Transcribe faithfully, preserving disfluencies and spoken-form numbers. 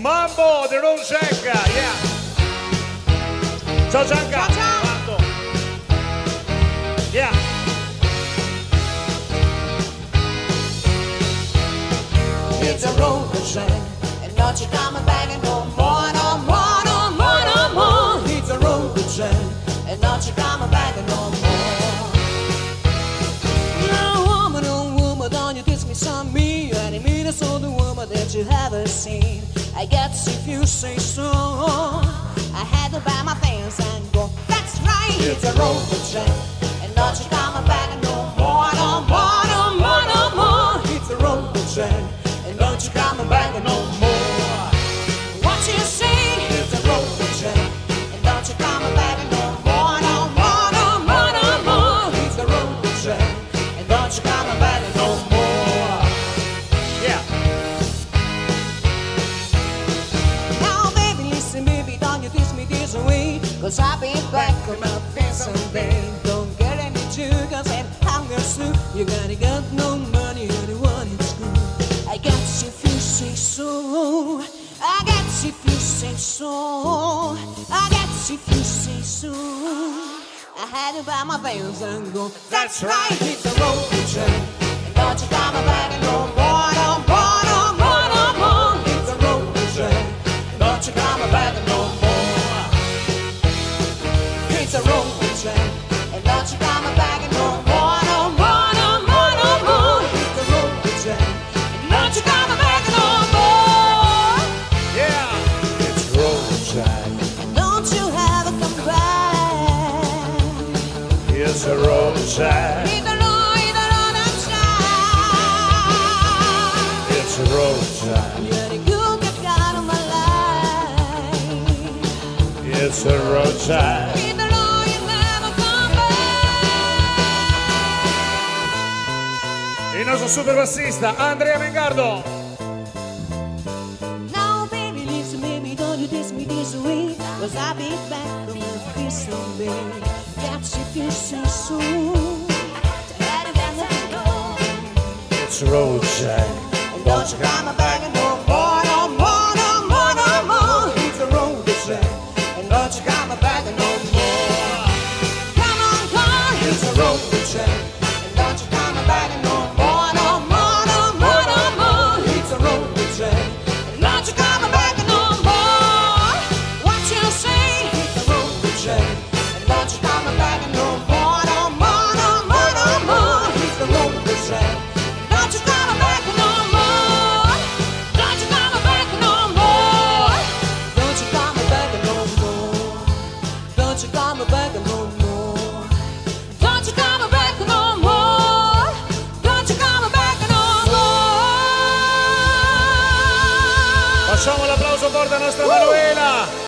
Mambo, the road check, yeah. Ciao Gianca. Ciao ciao. Yeah. It's a road train, and don't you come back no more, no more, no more, no more. It's a road train, and don't you come back no more. No woman, no woman, don't you kiss me some me, and it means so the woman that you haven't seen. I guess if you say so, I had to buy my things and go. That's right. It's a road train, and don't you come back no more, no more, no more, no more. It's a road train. Don't you come back no more. What you say? It's a road train, and don't you come back no more, no more, no more, no more. It's a road train, and don't you come back no more. Yeah. Now baby, listen baby, don't you kiss me this way, 'cause I'll be back on my face someday. Don't get any sugar and hunger soup. You gotta got no money, you're the one in school. I guess if you say so, I guess if you say so, I guess if you say so, I had to buy my things and go. That's right, it's a road train, and don't you come back no more, no more, no more, no more. It's a road train, and don't you come back no more. It's a road train, and don't you come back no more, no more, no more, no more. It's a road train. Don't you come back no more. Yeah. It's road train. Don't you ever come back. It's a road train. It's a road, it's a road train. It's a road train. You're the good God of my life. It's a road train. It's a road, you never come back. Il nostro super bassista Andrea Mengardo. Now baby, listen baby, don't you diss me this way, 'cause I'll be back from your kiss someday. That's if you say so. It's a road train. And don't you come back no more, no more, no more, no more. It's a road train, and don't you come back no more. Come on, come on. It's a road train, and don't you come back no more, no more, no more, no more. It's a road train, and don't you come back no more. What you say? It's a road train, and don't you come back no more, no more, no more, no more. It's a road train. Don't you come back no more. Don't you come back no more. Don't you come back no more. Don't you come back no more. Don't you come back no more. Don't you come back no more. Facciamo l'applauso forte a nostra Manuela.